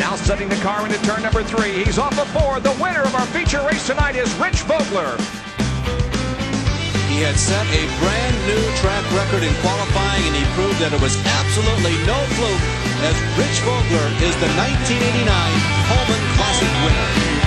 Now setting the car into turn number 3. He's off of 4. The winner of our feature race tonight is Rich Vogler. He had set a brand new track record in qualifying, and he proved that it was absolutely no fluke, as Rich Vogler is the 1989 Pullman Classic winner.